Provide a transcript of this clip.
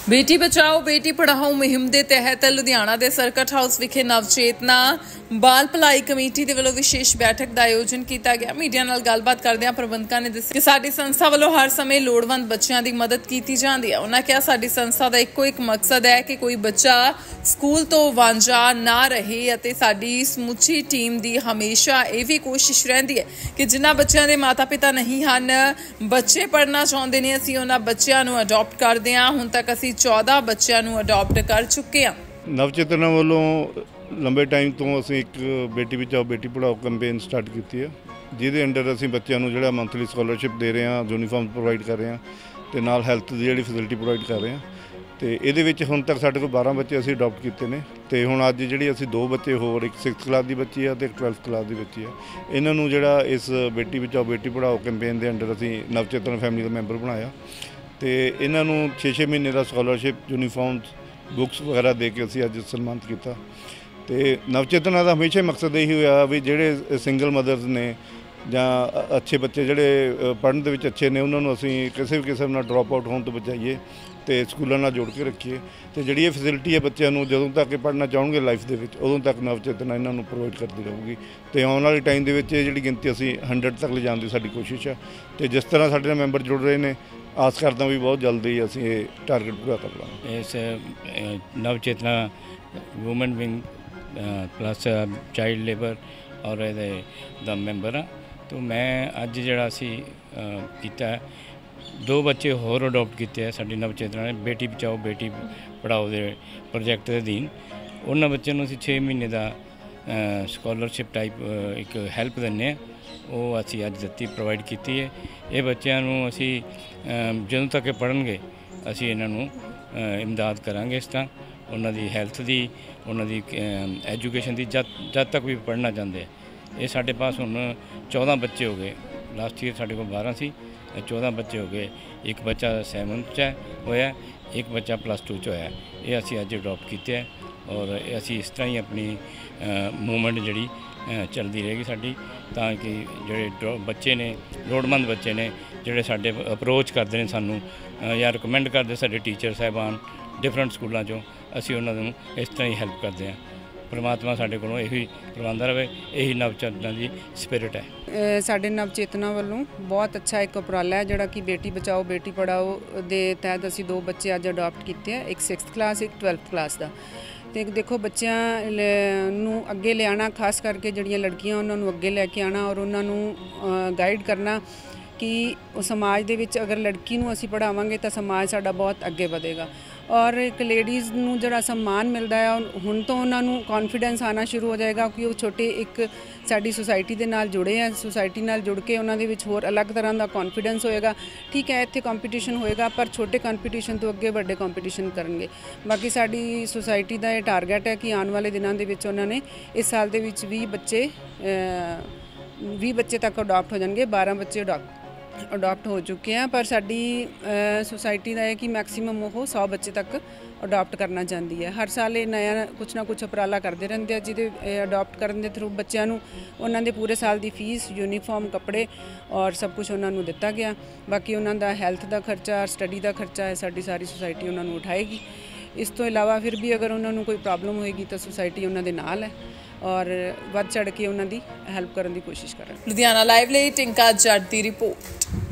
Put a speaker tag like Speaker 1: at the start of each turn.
Speaker 1: बेटी बचाओ बेटी पढ़ाओ मुहिम के तहत लुधियाना के सर्किट हाउस विखे नवचेतना बाल भलाई कमेटी के वालों विशेष बैठक का आयोजन किया गया। मीडिया नाल गलबात करदे प्रबंधकों ने दस्सिया कि साडी संस्था वालों हर समय लोड़वंद बच्चों की मदद की जाती है। उन्होंने कहा साडी संस्था का इको एक मकसद है कि कोई बच्चा स्कूल तो वांझा ना रहे अते साडी समुची टीम की हमेशा ये भी कोशिश रहिंदी है कि जिन्हां बच्चों के माता पिता नहीं हैं बच्चे पढ़ना चाहते हैं असीं उन्हां बच्चों नूं अडॉप्ट करदे हां। हुण तक असीं 14 बच्चों नूं अडॉप्ट कर चुके हैं।
Speaker 2: नवचेतना वालों लंबे टाइम तो असीं एक बेटी बचाओ बेटी पढ़ाओ कैंपेन स्टार्ट की है, जिहदे अंडर असीं बच्चों नूं जिहड़ा मंथली स्कॉलरशिप दे रहे हैं, यूनीफॉर्म प्रोवाइड कर रहे हैं ते नाल हैल्थ दी जिहड़ी फैसिलिटी प्रोवाइड कर रहे हैं। तो ये हुण तक साडे कोल 12 बच्चे असीं अडॉप्ट किए हैं। तो हुण अज जिहड़ी असीं 2 बच्चे होर, एक 6th क्लास की बच्ची है तो एक 12th क्लास की बच्ची है, इन्हां नूं जिहड़ा इस बेटी बचाओ बेटी पढ़ाओ कैंपेन के अंडर असीं नवचेतना फैमिली का मैंबर बनाया। तो इन्हां नूं 6-6 महीने का स्कॉलरशिप, यूनीफॉर्म, बुक्स वगैरह दे के असीं अज सन्मानित किया। तो नवचेतना का हमेशा मकसद यही होया भी जिहड़े सिंगल मदर्स ने जां अच्छे बच्चे जिहड़े पढ़न दे विच अच्छे ने उन्होंने असीं किसी भी किस्म नाल ड्रॉप आउट होने तो बचाइए तो स्कूलों नाल जोड़ के रखिए। तो जिहड़ी ये फैसिलिटी है बच्चों को जदों तक पढ़ना चाहोगे लाइफ दे विच उदों तक नवचेतना इन्हां नूं प्रोवाइड करती रहूगी। तो आने वाले टाइम दे विच जिहड़ी गिनती असीं 100 तक ले जाण दी साडी कोशिश है। तो जिस तरह साडे नाल मैंबर जुड़ रहे हैं आस करदा भी बहुत जल्दी असीं ये टारगेट पूरा कर लांगे।
Speaker 3: इस Navchetna women wing plus child labour और दा मैंबर हाँ। तो मैं अज जिहड़ा असीं कीता 2 बच्चे होर अडॉप्ट किए हैं साडी नवचेतना ने बेटी बचाओ बेटी पढ़ाओ के प्रोजैक्ट के अधीन। उन्होंने बच्चों को 6 महीने का स्कॉलरशिप टाइप एक हैल्प दिंदे हैं, वो असीं अज दित्ती प्रोवाइड की है। ये बच्चों को असीं जदों तक पढ़नगे असीं इन्हां नूं इमदाद करांगे। इस तरह उन्होंने हैल्थ की उन्होंने एजुकेशन की जब तक भी पढ़ना चाहते हैं। ये साढ़े पास हुण 14 बच्चे हो गए, लास्ट ईयर साढ़े को 12 सी, 14 बच्चे हो गए। एक बच्चा 7th होया, एक बच्चा +2 होया। ये असीं अज अडॉप्ट किए और असीं इस तरह ही अपनी मूवमेंट जिहड़ी चलती रहेगी साडी, ताकि जिहड़े बच्चे ने लोड़मंद बच्चे ने जिहड़े साडे अप्रोच करते हैं सानू या रिकमेंड करते साडे टीचर साहिबान डिफरेंट स्कूलों चों, असीं उन्हां नूं इस तरह ही हैल्प करते हैं। परमात्मा साडे कोलों यही करवांदा रहे, यही नवचेतना की स्पिरिट है।
Speaker 4: साडे नवचेतना वालों बहुत अच्छा एक उपराला है जिहड़ा कि बेटी बचाओ बेटी पढ़ाओ दे तहत असीं 2 बच्चे अज अडॉप्ट किए हैं, एक 6th क्लास एक 12th क्लास का। तो देखो बच्चों नूं अगे लियाना, खास करके जिहड़ियां लड़कियां उन्होंने अगे लैके आना और उन्होंने गाइड करना कि समाज दे विच अगर लड़की नूं असीं पढ़ावांगे तो समाज साडा बहुत अगे वधेगा। और एक लेडीज़ नूं जिहड़ा सम्मान मिलदा है हुण तो उन्होंने कॉन्फिडेंस आना शुरू हो जाएगा कि वो छोटे एक साडी सोसाइटी दे नाल जुड़े हैं, सोसाइटी नाल जुड़ के उन्हां दे विच होर अलग तरह का कॉन्फिडेंस होएगा। ठीक है इत्थे कंपीटीशन होएगा पर छोटे कंपीटीशन तो अगे वड्डे कंपीटीशन करनगे। बाकी साडी सोसाइटी का यह टारगेट है कि आने वाले दिनों के विच उन्होंने इस साल दे विच 20 बच्चे तक अडॉप्ट हो जाएंगे। 12 बच्चे अडॉप्ट हो चुके हैं, पर साडी सोसाइटी का है कि मैक्सीमम वो 100 बच्चे तक अडॉप्ट करना चाहती है। हर साल ये नया कुछ ना कुछ उपराला करते रहते हैं जिहदे अडॉप्ट करने के थ्रू बच्चों को उन्होंने पूरे साल की फीस, यूनीफॉर्म, कपड़े और सब कुछ उन्होंने दिता गया। बाकी उन्होंने हैल्थ का खर्चा, स्टडी का खर्चा है साडी सारी सोसाइटी उन्होंने उठाएगी। इस तो इलावा फिर भी अगर उन्होंने कोई प्रॉब्लम होएगी तो सोसाइटी उन्होंने नाल है और वध चढ़ के उन्होंने हेल्प करने की कोशिश करें।
Speaker 1: लुधियाना लाइव ਲਈ टिंका जट की रिपोर्ट।